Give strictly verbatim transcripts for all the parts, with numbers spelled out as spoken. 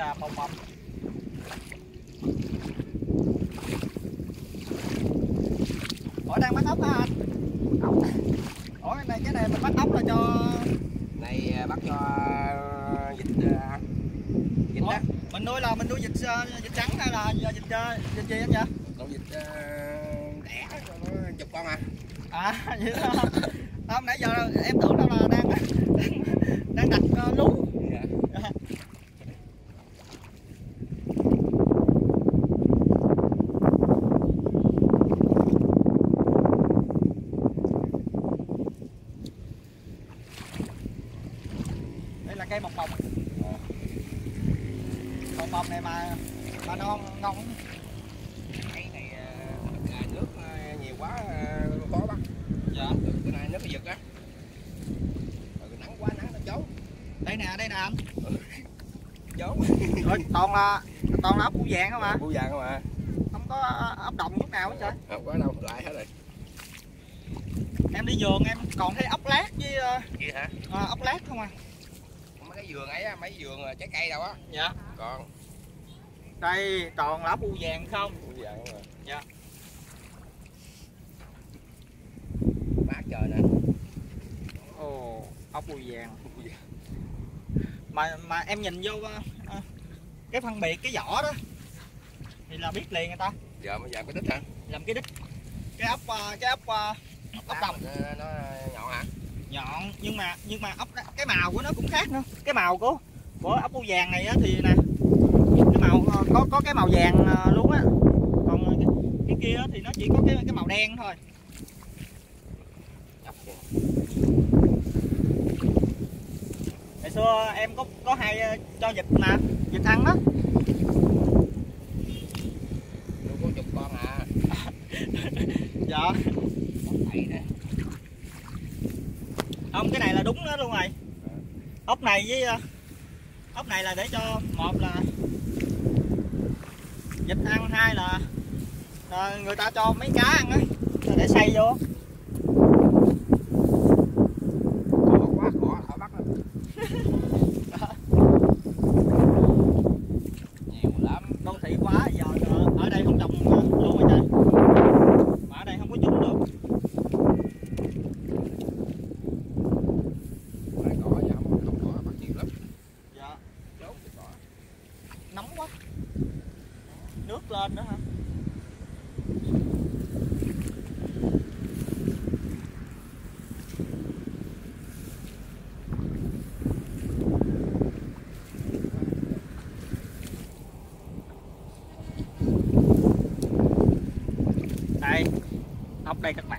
là bông bông. Ủa đang bắt ốc hả anh? Ốc. Ủa cái này cái này mình bắt ốc là cho Này bắt cho vịt vịt đó. Mình nuôi là mình nuôi vịt vịt trắng hay là vịt vịt gì anh vậy? Con vịt đẻ nó chục con à. À vậy đó. Không nãy giờ em tưởng đâu là đang đang đặt uh, lú. Dạ. Đây là cây bồng bồng. Bồng bồng này mà mà nó ngon. Cây này nước nhiều quá khó bắt. Dạ. Cái này nước nó giật á. Rồi nắng quá nắng nó trốn. Đây nè, đây nè anh. Trốn. Rồi toàn là toàn là ốc bươu vàng không à? Bươu vàng không à. Không có ốc đồng chút nào hết trơn. Không có đâu, lại hết rồi. Em đi vườn em còn thấy ốc lát với Gì hả? À, ốc lát không à? Mấy cái vườn ấy á, mấy vườn trái cây đâu á. Dạ. Còn đây toàn là ốc bươu vàng không? Bươu vàng không à. Dạ. Mát trời nè. Ồ, ốc bươu vàng. Mà mà em nhìn vô uh, cái phân biệt cái vỏ đó thì là biết liền người ta. Giờ mới làm cái đít hả? Làm cái đít. Cái ốc uh, cái ốc uh, ốc đồng nó, nó nhọn hả? Nhọn nhưng mà nhưng mà ốc cái màu của nó cũng khác nữa. Cái màu của của ốc bươu vàng này á thì nè. Cái màu có có cái màu vàng luôn á. Còn cái, cái kia thì nó chỉ có cái cái màu đen thôi. Hồi xưa em có có hay cho vịt mà vịt ăn đó. Đâu có chục con à. Dạ. Không, cái này là đúng đó luôn rồi. Ốc này với ốc này là để cho một là vịt ăn, hai là, là người ta cho mấy cá ăn á, để xay vô. Quá khó khỏi bắt lắm. Nhiều lắm. Đô thị quá giờ ở đây không trồng luôn rồi trời. Mà ở đây không có trúng được. Phải cỏ chứ không không cỏ bắt nhiều lắm. Dạ. Đốt thì cỏ. Nóng quá. Nước lên nữa hả? Đây, ốc đây các bạn.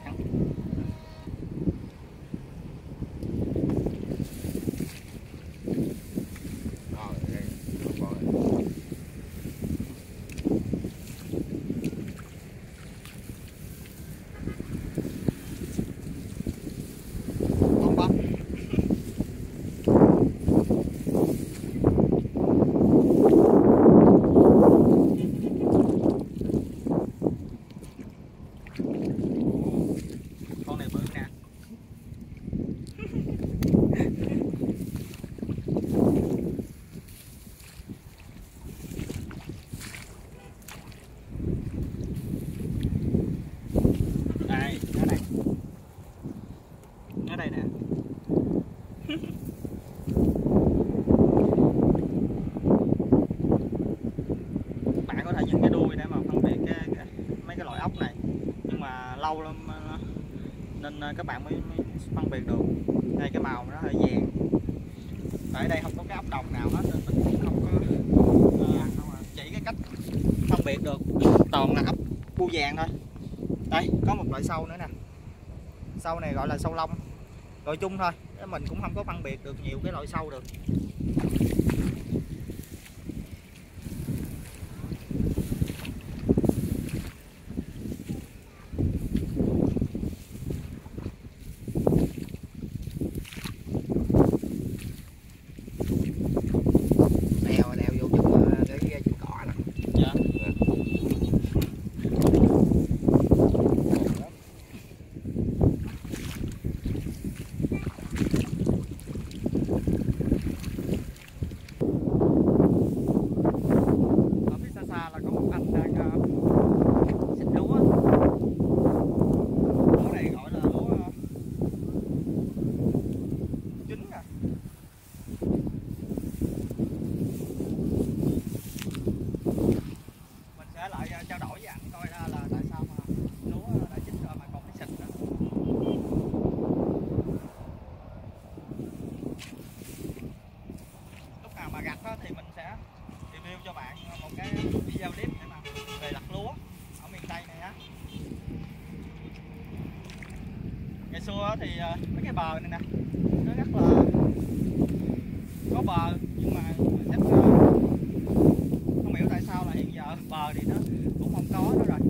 Con này bự nè. Đây, ở đây. Ở đây nè. Bạn có thể nhìn cái đuôi để mà phân biệt cái, cái mấy cái loại ốc này. Nhưng mà lâu lắm nên các bạn mới, mới phân biệt được. Đây cái màu nó hơi vàng. Tại đây không có cái ốc đồng nào hết nên mình cũng không có uh, chỉ cái cách phân biệt được. Toàn là ốc bươu vàng thôi. Đây có một loại sâu nữa nè. Sâu này gọi là sâu lông. Gọi chung thôi. Mình cũng không có phân biệt được nhiều cái loại sâu được. thì mấy cái bờ này nè nó rất là có bờ, nhưng mà chắc không hiểu tại sao là hiện giờ bờ thì nó cũng không có nữa rồi.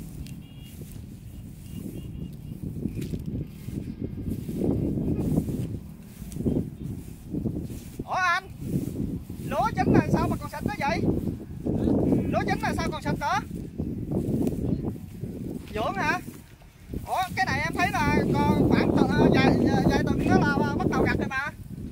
Ủa anh, lúa chín là sao mà còn xịt đó vậy? Lúa chín là sao còn xịt nữa? Dưỡng hả? Ủa cái này em thấy là còn khoảng vài vài tuần đó là bắt đầu gặt rồi mà.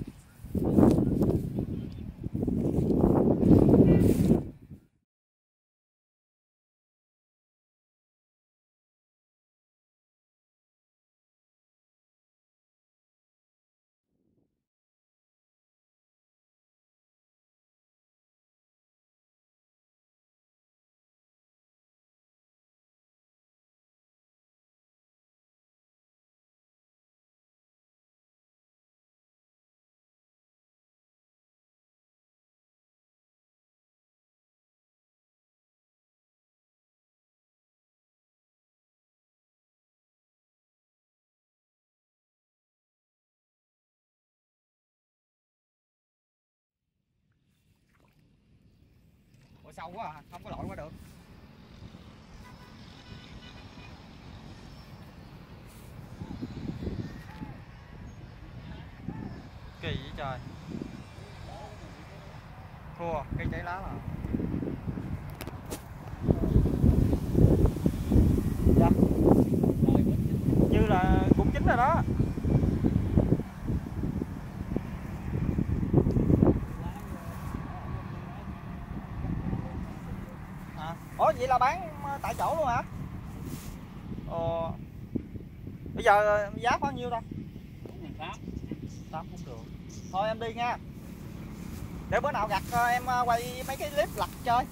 Ủa sâu quá à, không có lội qua được. Kỳ vậy trời. Thua, cây cháy lá mà. Dạ. Như là cũng chín rồi đó. À. Ủa vậy là bán tại chỗ luôn hả? Ồ. Bây giờ giá bao nhiêu ta? tám cũng được. Thôi em đi nha. Để bữa nào gặt em quay mấy cái clip lặt chơi.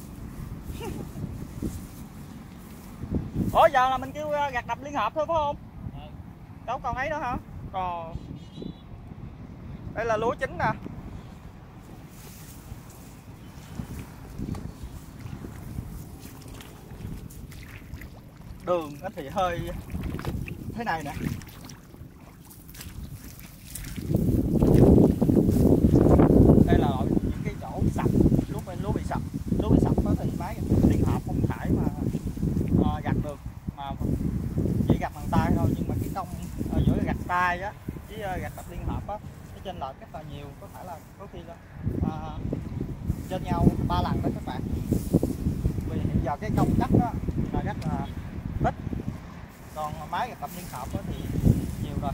Ủa giờ là mình kêu gặt đập liên hợp thôi phải không? Ừ. Đâu còn ấy nữa hả? Còn đây là lúa chín nè. Đường thì hơi thế này nè. Đây là những cái chỗ sập, lúc lúa bị sập, lúa bị sập đó thì máy liên hợp không thể mà uh, gặt được, mà chỉ gặt bằng tay thôi. Nhưng mà cái công uh, giữa gặt tay á với uh, gặt đập liên hợp á, nó chênh lệch rất là nhiều, có thể là có khi là uh, trên nhau ba lần đó các bạn. Vì hiện giờ cái công cắt đó là rất là ít, còn máy gặt đập liên hợp đó thì nhiều rồi.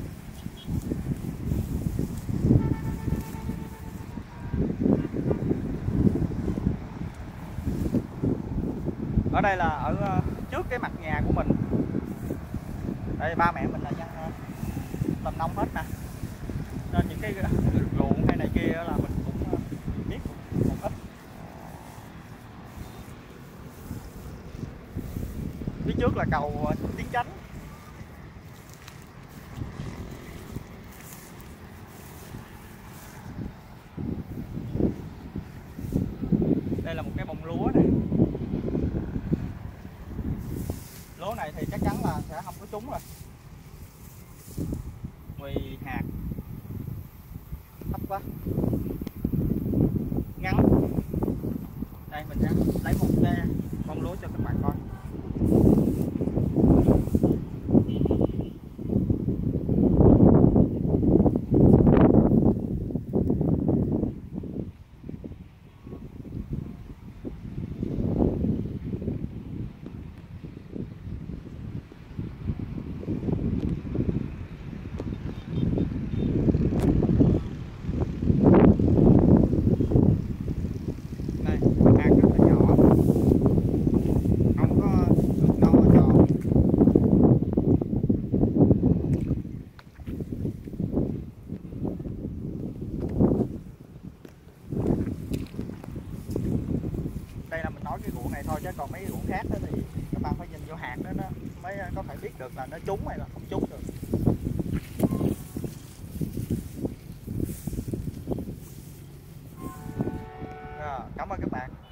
Ở đây là ở trước cái mặt nhà của mình. Đây ba mẹ mình là dân làm nông hết nè, nên những cái ruộng hay này kia là mình cũng biết một ít. Phía trước là cầu Tiến Chánh. Đây là một cái bông lúa này. Lúa này thì chắc chắn là sẽ không có trúng rồi, vì hạt thấp quá, ngắn. Đây mình sẽ lấy một cái bông lúa cho các bạn coi. Đây là mình nói cái ruộng này thôi, chứ còn mấy cái ruộng khác đó thì các bạn phải nhìn vô hạt đó, nó mới có thể biết được là nó trúng hay là không trúng được. À, cảm ơn các bạn.